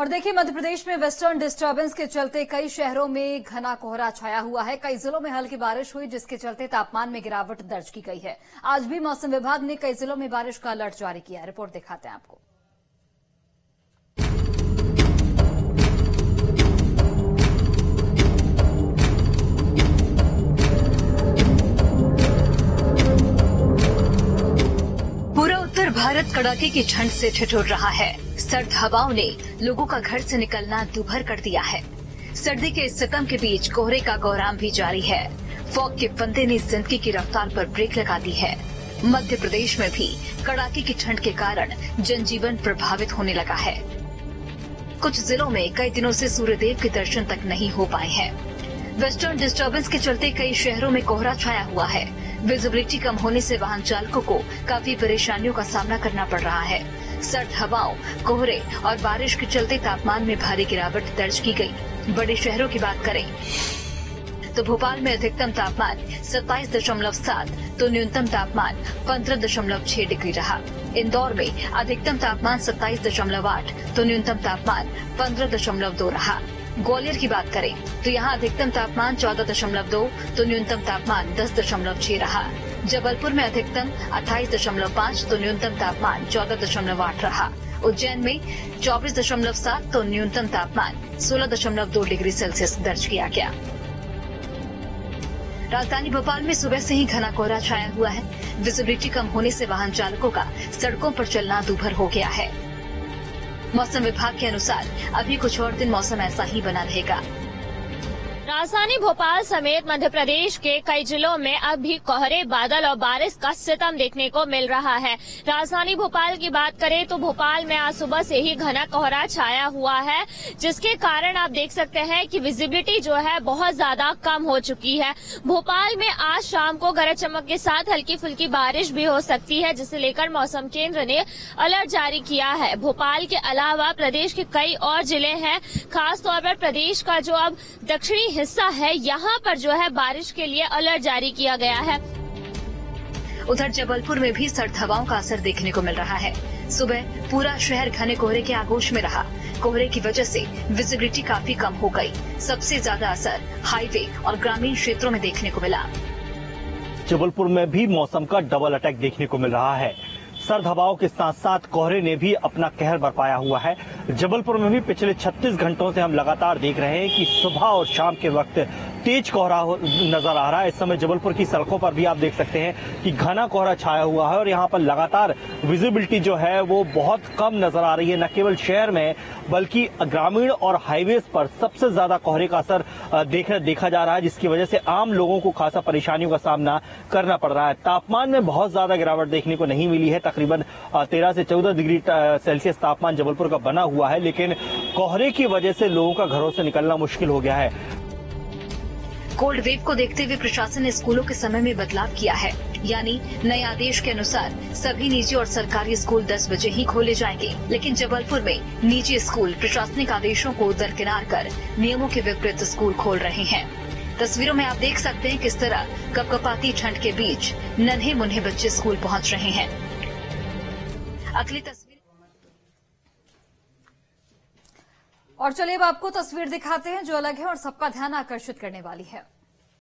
और देखिए, मध्य प्रदेश में वेस्टर्न डिस्टर्बेंस के चलते कई शहरों में घना कोहरा छाया हुआ है। कई जिलों में हल्की बारिश हुई, जिसके चलते तापमान में गिरावट दर्ज की गई है। आज भी मौसम विभाग ने कई जिलों में बारिश का अलर्ट जारी किया है। रिपोर्ट दिखाते हैं आपको। पूरा उत्तर भारत कड़ाके की ठंड से ठिठुर रहा है। सर्द हवाओं ने लोगों का घर से निकलना दूभर कर दिया है। सर्दी के इस सितम के बीच कोहरे का कोहराम भी जारी है। फॉग के फंदे ने जिंदगी की रफ्तार पर ब्रेक लगा दी है। मध्य प्रदेश में भी कड़ाके की ठंड के कारण जनजीवन प्रभावित होने लगा है। कुछ जिलों में कई दिनों से सूर्यदेव के दर्शन तक नहीं हो पाए हैं। वेस्टर्न डिस्टर्बेंस के चलते कई शहरों में कोहरा छाया हुआ है। विजिबिलिटी कम होने से वाहन चालकों को काफी परेशानियों का सामना करना पड़ रहा है। सर्द हवाओं, कोहरे और बारिश के चलते तापमान में भारी गिरावट दर्ज की गई। बड़े शहरों की बात करें तो भोपाल में अधिकतम तापमान 27.7 तो न्यूनतम तापमान 15.6 डिग्री रहा। इंदौर में अधिकतम तापमान 27.8 तो न्यूनतम तापमान 15.2 रहा। ग्वालियर की बात करें तो यहाँ अधिकतम तापमान 14.2 तो न्यूनतम तापमान 10.6 रहा। जबलपुर में अधिकतम 28.5 तो न्यूनतम तापमान 14.8 रहा। उज्जैन में 24.7 तो न्यूनतम तापमान 16.2 डिग्री सेल्सियस दर्ज किया गया। राजधानी भोपाल में सुबह से ही घना कोहरा छाया हुआ है। विजिबिलिटी कम होने से वाहन चालकों का सड़कों पर चलना दूभर हो गया है। मौसम विभाग के अनुसार अभी कुछ और दिन मौसम ऐसा ही बना रहेगा। राजधानी भोपाल समेत मध्य प्रदेश के कई जिलों में अब भी कोहरे, बादल और बारिश का सितम देखने को मिल रहा है। राजधानी भोपाल की बात करें तो भोपाल में आज सुबह से ही घना कोहरा छाया हुआ है, जिसके कारण आप देख सकते हैं कि विजिबिलिटी जो है बहुत ज्यादा कम हो चुकी है। भोपाल में आज शाम को गरज चमक के साथ हल्की फुल्की बारिश भी हो सकती है, जिसे लेकर मौसम केंद्र ने अलर्ट जारी किया है। भोपाल के अलावा प्रदेश के कई और जिले हैं, खासतौर पर प्रदेश का जो अब दक्षिणी हिस्सा है, यहाँ पर जो है बारिश के लिए अलर्ट जारी किया गया है। उधर जबलपुर में भी सर्द हवाओं का असर देखने को मिल रहा है। सुबह पूरा शहर घने कोहरे के आगोश में रहा। कोहरे की वजह से विजिबिलिटी काफी कम हो गई। सबसे ज्यादा असर हाईवे और ग्रामीण क्षेत्रों में देखने को मिला। जबलपुर में भी मौसम का डबल अटैक देखने को मिल रहा है। सर्द हवाओं के साथ साथ कोहरे ने भी अपना कहर बरपाया हुआ है। जबलपुर में भी पिछले 36 घंटों से हम लगातार देख रहे हैं कि सुबह और शाम के वक्त तेज कोहरा नजर आ रहा है। इस समय जबलपुर की सड़कों पर भी आप देख सकते हैं कि घना कोहरा छाया हुआ है और यहाँ पर लगातार विजिबिलिटी जो है वो बहुत कम नजर आ रही है। न केवल शहर में बल्कि ग्रामीण और हाईवेज पर सबसे ज्यादा कोहरे का असर देखा जा रहा है, जिसकी वजह से आम लोगों को खासा परेशानियों का सामना करना पड़ रहा है। तापमान में बहुत ज्यादा गिरावट देखने को नहीं मिली है। तकरीबन 13 से 14 डिग्री सेल्सियस तापमान जबलपुर का बना हुआ है, लेकिन कोहरे की वजह से लोगों का घरों से निकलना मुश्किल हो गया है। कोल्ड वेव को देखते हुए प्रशासन ने स्कूलों के समय में बदलाव किया है, यानी नए आदेश के अनुसार सभी निजी और सरकारी स्कूल 10 बजे ही खोले जाएंगे। लेकिन जबलपुर में निजी स्कूल प्रशासनिक आदेशों को दरकिनार कर नियमों के विपरीत स्कूल खोल रहे हैं। तस्वीरों में आप देख सकते हैं किस तरह कपकपाती ठंड के बीच नन्हे मुन्ने बच्चे स्कूल पहुंच रहे हैं। अगली तस्वीर और चलिए अब आपको तस्वीर दिखाते हैं जो अलग है और सबका ध्यान आकर्षित करने वाली है।